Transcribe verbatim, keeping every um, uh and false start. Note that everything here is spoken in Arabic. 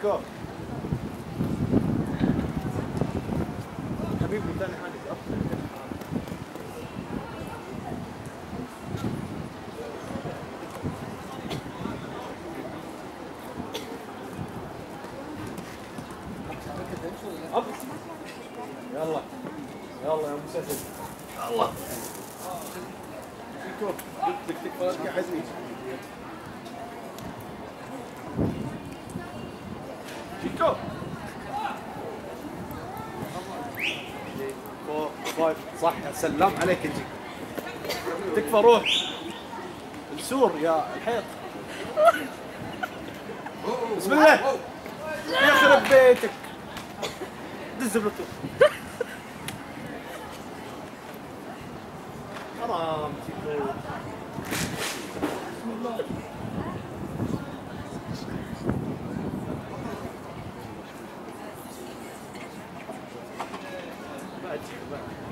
شيكو حبيبي ثاني حاجة أب. يلا يلا يا مسدد الله شيكو قلت لك تكفى لا تقعدني شيكو فور فايف صح يا سلام عليك انت تكفى روح السور يا الحيط بسم الله يخرب بيتك دز بلوتوث حرام شيكو بسم الله بعد بعد